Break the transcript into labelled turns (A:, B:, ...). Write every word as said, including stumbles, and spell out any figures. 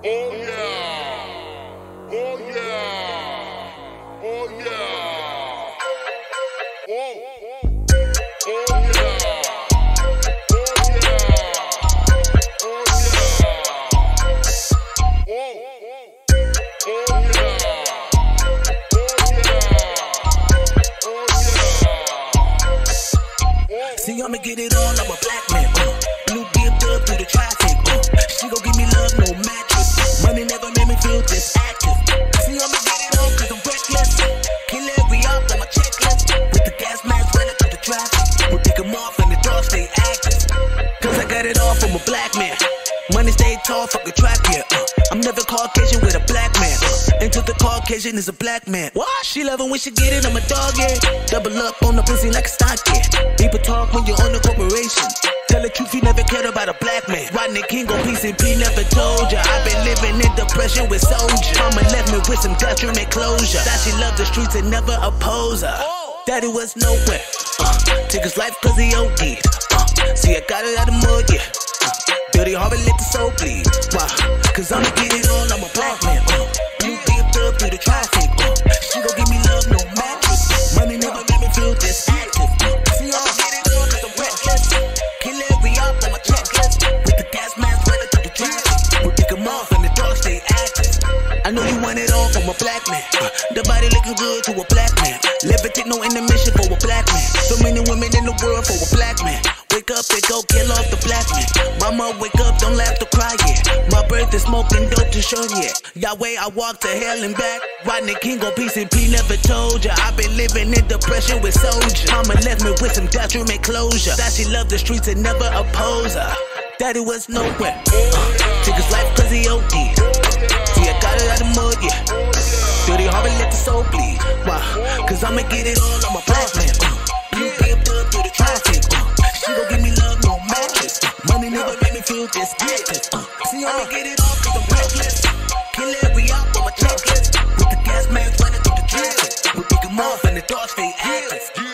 A: Oh yeah. Oh yeah. Oh yeah. Oh. Oh yeah. Oh yeah. Oh yeah. Oh. Oh yeah.
B: See, I'ma get it on, I'm a black man, uh. Blue gift up through the traffic, uh. She gon' give me love, no mattress. Money never made me feel this active. See, I'ma get it on cause I'm reckless. Kill every op on my checklist. With the gas mask running through the traffic. We'll pick 'em off and the dogs stay active. Cause I got it all from a black man. Money stay tall, fuck a trap, yeah, uh. I'm never Caucasian with a black man, uh. Until the Caucasian is a black man. What? She love it when she get it, I'm a dog, yeah. Double up on the pussy like a stock, yeah. People talk when you're on a corporation. Tell the truth, you never cared about a black man. Rodney King on P C P never told ya. I've been living in depression with soldiers. Mama left me with some detriment closure. That she loved the streets and never oppose her. Daddy was nowhere, uh, took his life cause he O D'd, uh, see I got it out of mud, yeah. DirtyHarvard let the soul bleed. Why? Cause I'ma get it all, I'm a black man. Uh. You dipped up through the traffic. Uh. She gon' give me love, no mattress. Money never made me feel this active. Uh. See, I'ma get it all cause I'm reckless. Kill every op on my checklist. With the gas mask running through the traffic. We'll pick 'em off and the dogs stay active. I know you want it all from a black man. Uh. The body looking good to a black man. Levitate no intermission for a black man. So many women in the world for a black man. Wake up and go kill off the black man. Mama, wake up, don't laugh to cry, yeah. My birth is smoking dope to show, yeah. Yahweh, I walk to hell and back. Rodney King on P C P never told ya. I've been living in depression with soldiers. Mama left me with some detriment closure. That she loved the streets and never oppose her. Daddy was nowhere, uh, took his life cause he O D'd. See, I got it out of mud, yeah. DirtyHarvard let the soul bleed. Why? Cause I'ma get it all, I'm a black man. Uh, you dipped up through the traffic. Uh, she gon' give me love, no mattress. Money never made me feel this active. Uh, see, I'ma get it all cause I'm reckless. Kill every op on my checklist. With the gas mask running through the traffic. We'll pick 'em off and the dogs stay active.